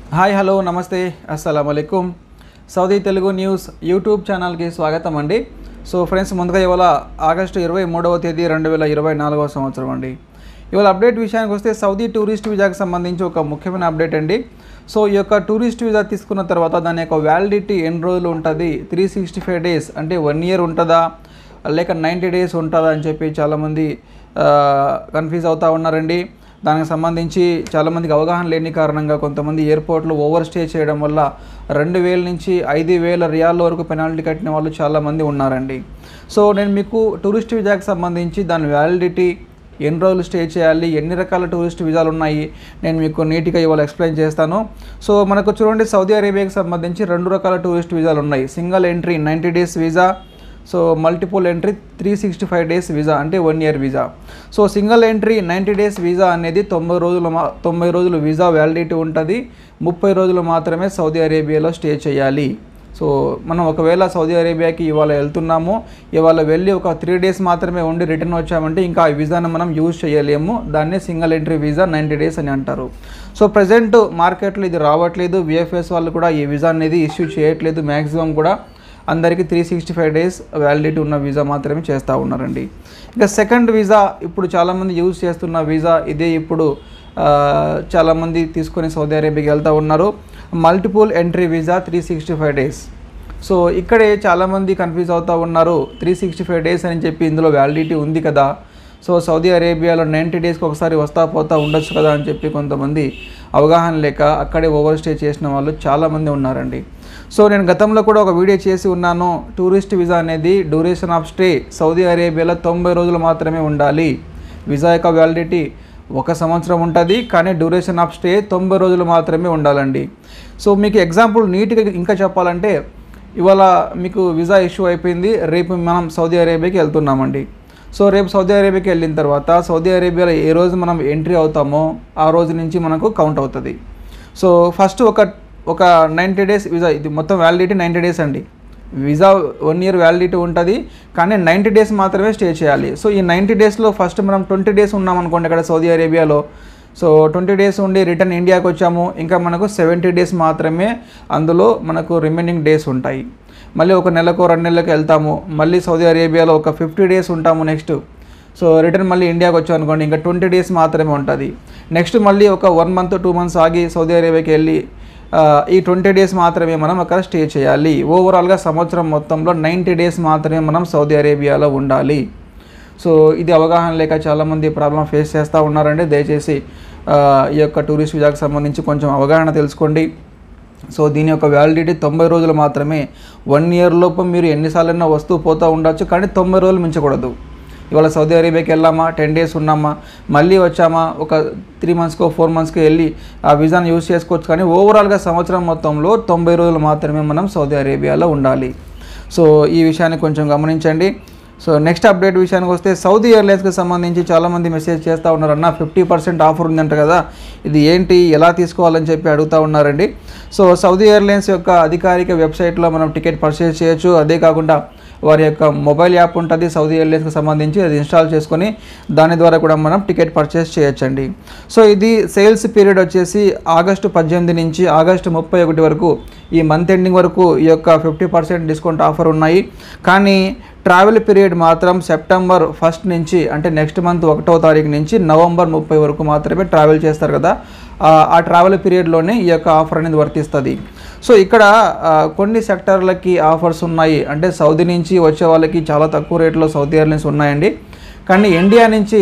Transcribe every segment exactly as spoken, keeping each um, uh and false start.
Hi hello నమస్తే అస్సలాము అలైకుం Saudi Telugu news YouTube ఛానల్కి స్వాగతం అండి. సో ఫ్రెండ్స్, ముందుగా ఇవాళ ఆగస్టు ఇరవై మూడవ తేదీ రెండు వేల ఇరవై నాలుగవ సంవత్సరం అండి. ఇవాళ అప్డేట్ విషయానికి వస్తే సౌదీ టూరిస్ట్ వీజాకి సంబంధించి ఒక ముఖ్యమైన అప్డేట్ అండి. సో ఈ యొక్క టూరిస్ట్ వీజా తీసుకున్న తర్వాత దాని యొక్క వ్యాలిడిటీ ఎన్ని రోజులు ఉంటుంది, త్రీ సిక్స్టీ ఫైవ్ డేస్ అంటే వన్ ఇయర్ ఉంటుందా లేక నైంటీ డేస్ ఉంటుందా అని చెప్పి చాలామంది కన్ఫ్యూజ్ అవుతూ ఉన్నారండి. దానికి సంబంధించి చాలామందికి అవగాహన లేని కారణంగా కొంతమంది ఎయిర్పోర్ట్లో ఓవర్ స్టే చేయడం వల్ల రెండు వేల నుంచి ఐదు వేల రియాల వరకు పెనాల్టీ కట్టిన వాళ్ళు చాలామంది ఉన్నారండి. సో నేను మీకు టూరిస్ట్ వీజాకి సంబంధించి దాని వ్యాలిడిటీ, ఎన్ని రోజులు స్టే చేయాలి, ఎన్ని రకాల టూరిస్ట్ వీజాలు ఉన్నాయి, నేను మీకు నీట్గా ఇవాళ ఎక్స్ప్లెయిన్ చేస్తాను. సో మనకు చూడండి, సౌదీ అరేబియాకి సంబంధించి రెండు రకాల టూరిస్ట్ వీజాలు ఉన్నాయి. Single entry ninety days visa, so multiple entry three sixty five days visa అంటే one year visa. So single entry ninety days visa అనేది తొంభై రోజులు మా తొంభై రోజులు వీజా వ్యాలిడిటీ ఉంటుంది. ముప్పై రోజులు మాత్రమే సౌదీ అరేబియాలో స్టే చేయాలి. సో మనం ఒకవేళ సౌదీ అరేబియాకి ఇవాళ వెళ్తున్నాము, ఇవాళ వెళ్ళి ఒక త్రీ డేస్ మాత్రమే ఉండి రిటర్న్ వచ్చామంటే ఇంకా ఆ వీజాను మనం యూజ్ చేయలేము. దాన్నే single entry visa ninety days అని అంటారు. సో ప్రజెంట్ మార్కెట్లో ఇది రావట్లేదు. విఎఫ్ఎస్ వాళ్ళు కూడా ఈ వీజా అనేది ఇష్యూ చేయట్లేదు. మ్యాక్సిమం కూడా అందరికీ three sixty five days validity ఉన్న వీజా మాత్రమే చేస్తూ ఉన్నారండి. ఇంకా సెకండ్ వీజా ఇప్పుడు చాలామంది యూజ్ చేస్తున్న వీజా ఇదే. ఇప్పుడు చాలామంది తీసుకొని సౌదీ అరేబియాకి వెళ్తూ ఉన్నారు. Multiple entry visa three sixty five days. So ఇక్కడే చాలామంది కన్ఫ్యూజ్ అవుతూ ఉన్నారు. త్రీ సిక్స్టీ ఫైవ్ డేస్ అని చెప్పి ఇందులో వ్యాలిడిటీ ఉంది కదా, సో సౌదీ అరేబియాలో నైంటీ డేస్కి ఒకసారి వస్తా పోతా ఉండొచ్చు కదా అని చెప్పి కొంతమంది అవగాహన లేక అక్కడే ఓవర్ స్టే చేసిన వాళ్ళు చాలామంది ఉన్నారండి. సో నేను గతంలో కూడా ఒక వీడియో చేసి ఉన్నాను. టూరిస్ట్ వీజా అనేది డ్యూరేషన్ ఆఫ్ స్టే సౌదీ అరేబియాలో తొంభై రోజులు మాత్రమే ఉండాలి. వీజా యొక్క వ్యాలిడిటీ ఒక సంవత్సరం ఉంటుంది, కానీ డ్యూరేషన్ ఆఫ్ స్టే తొంభై రోజులు మాత్రమే ఉండాలండి. సో మీకు ఎగ్జాంపుల్ నీట్గా ఇంకా చెప్పాలంటే, ఇవాళ మీకు వీజా ఇష్యూ అయిపోయింది, రేపు మనం సౌదీ అరేబియాకి వెళ్తున్నామండి. సో రేపు సౌదీ అరేబియాకి వెళ్ళిన తర్వాత సౌదీ అరేబియాలో ఏ రోజు మనం ఎంట్రీ అవుతామో ఆ రోజు నుంచి మనకు కౌంట్ అవుతుంది. సో ఫస్ట్ ఒక ఒక నైంటీ డేస్ వీజా, ఇది మొత్తం వ్యాలిడిటీ నైంటీ డేస్ అండి. వీజా వన్ ఇయర్ వ్యాలిడిటీ ఉంటుంది, కానీ నైంటీ డేస్ మాత్రమే స్టే చేయాలి. సో ఈ నైంటీ డేస్లో ఫస్ట్ మనం ట్వంటీ డేస్ ఉన్నామనుకోండి ఇక్కడ సౌదీ అరేబియాలో. సో ట్వంటీ డేస్ ఉండి రిటర్న్ ఇండియాకి వచ్చాము, ఇంకా మనకు సెవెంటీ డేస్ మాత్రమే అందులో మనకు రిమైనింగ్ డేస్ ఉంటాయి. మళ్ళీ ఒక నెలకు రెండు నెలలకు వెళ్తాము, మళ్ళీ సౌదీ అరేబియాలో ఒక ఫిఫ్టీ డేస్ ఉంటాము నెక్స్ట్. సో రిటర్న్ మళ్ళీ ఇండియాకి వచ్చాం అనుకోండి, ఇంకా ట్వంటీ డేస్ మాత్రమే ఉంటుంది. నెక్స్ట్ మళ్ళీ ఒక వన్ మంత్ టూ మంత్స్ ఆగి సౌదీ అరేబియాకి వెళ్ళి ఈ ట్వంటీ డేస్ మాత్రమే మనం అక్కడ స్టే చేయాలి. ఓవరాల్గా సంవత్సరం మొత్తంలో నైంటీ డేస్ మాత్రమే మనం సౌదీ అరేబియాలో ఉండాలి. సో ఇది అవగాహన లేక చాలామంది ప్రాబ్లం ఫేస్ చేస్తూ ఉన్నారండి. దయచేసి ఈ యొక్క టూరిస్ట్ వీజాకి సంబంధించి కొంచెం అవగాహన తెలుసుకోండి. సో దీని యొక్క వ్యాలిడిటీ తొంభై రోజులు మాత్రమే. వన్ ఇయర్ లోపు మీరు ఎన్నిసార్లైనా వస్తూ పోతూ ఉండొచ్చు, కానీ తొంభై రోజులు మించకూడదు. ఇవాళ సౌదీ అరేబియాకి వెళ్ళామా, టెన్ డేస్ ఉన్నామా, మళ్ళీ వచ్చామా, ఒక త్రీ మంత్స్కో ఫోర్ మంత్స్కి వెళ్ళి ఆ వీజాను యూజ్ చేసుకోవచ్చు, కానీ ఓవరాల్గా సంవత్సరం మొత్తంలో తొంభై రోజులు మాత్రమే మనం సౌదీ అరేబియాలో ఉండాలి. సో ఈ విషయాన్ని కొంచెం గమనించండి. సో నెక్స్ట్ అప్డేట్ విషయానికి వస్తే, సౌదీ ఎయిర్లైన్స్కి సంబంధించి చాలామంది మెసేజ్ చేస్తూ ఉన్నారు, అన్న ఫిఫ్టీ పర్సెంట్ ఆఫర్ ఉందంట కదా, ఇది ఏంటి, ఎలా తీసుకోవాలని చెప్పి అడుగుతూ ఉన్నారండి. సో సౌదీ ఎయిర్లైన్స్ యొక్క అధికారిక వెబ్సైట్లో మనం టికెట్ పర్చేస్ చేయొచ్చు. అదే కాకుండా వారి యొక్క మొబైల్ యాప్ ఉంటుంది సౌదీ ఎయిర్లైన్స్కి సంబంధించి, అది ఇన్స్టాల్ చేసుకొని దాని ద్వారా కూడా మనం టికెట్ పర్చేస్ చేయొచ్చండి. సో ఇది సేల్స్ పీరియడ్ వచ్చేసి ఆగస్టు పద్దెనిమిది నుంచి ఆగస్టు ముప్పై ఒకటి వరకు, ఈ మంత్ ఎండింగ్ వరకు ఈ యొక్క ఫిఫ్టీ పర్సెంట్ డిస్కౌంట్ ఆఫర్ ఉన్నాయి. కానీ ట్రావెల్ పీరియడ్ మాత్రం సెప్టెంబర్ ఫస్ట్ నుంచి అంటే నెక్స్ట్ మంత్ ఒకటో తారీఖు నుంచి నవంబర్ ముప్పై వరకు మాత్రమే ట్రావెల్ చేస్తారు కదా, ఆ ట్రావెల్ పీరియడ్లోనే ఈ యొక్క ఆఫర్ అనేది వర్తిస్తుంది. సో ఇక్కడ కొన్ని సెక్టార్లకి ఆఫర్స్ ఉన్నాయి. అంటే సౌదీ నుంచి వచ్చే వాళ్ళకి చాలా తక్కువ రేట్లో సౌదీ ఎయిర్లైన్స్ ఉన్నాయండి, కానీ ఇండియా నుంచి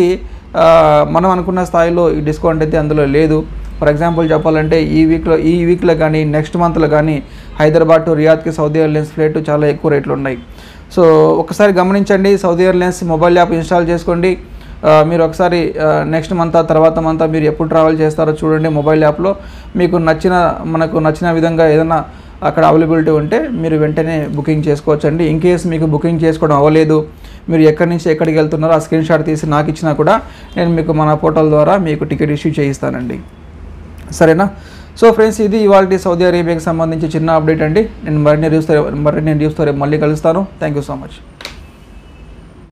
మనం అనుకున్న స్థాయిలో ఈ డిస్కౌంట్ అయితే అందులో లేదు. ఫర్ ఎగ్జాంపుల్ చెప్పాలంటే ఈ వీక్లో ఈ వీక్లో కానీ నెక్స్ట్ మంత్లో కానీ హైదరాబాద్ టు రియాద్కి సౌదీ ఎయిర్లైన్స్ ఫ్లైట్ చాలా ఎక్కువ రేట్లు ఉన్నాయి. సో ఒకసారి గమనించండి, Saudi airlines mobile app install చేసుకోండి. మీరు ఒకసారి నెక్స్ట్ మంత్ తర్వాత మంత్ మీరు ఎప్పుడు ట్రావెల్ చేస్తారో చూడండి. మొబైల్ యాప్లో మీకు నచ్చిన మనకు నచ్చిన విధంగా ఏదైనా అక్కడ అవైలబిలిటీ ఉంటే మీరు వెంటనే బుకింగ్ చేసుకోవచ్చండి. ఇన్ కేస్ మీకు బుకింగ్ చేసుకోవడం అవ్వలేదు, మీరు ఎక్కడి నుంచి ఎక్కడికి వెళ్తున్నారో ఆ స్క్రీన్ షాట్ తీసి నాకు ఇచ్చినా కూడా నేను మీకు మన పోర్టల్ ద్వారా మీకు టికెట్ ఇష్యూ చేయిస్తానండి. సరేనా? సో ఫ్రెండ్స్, ఇది ఇవాళ సౌదీ అరేబియాకి సంబంధించి చిన్న అప్డేట్ అండి. నేను మరిన్ని న్యూస్తో మరిన్ని న్యూస్తో రేపు మళ్ళీ కలుస్తాను. Thank you so much.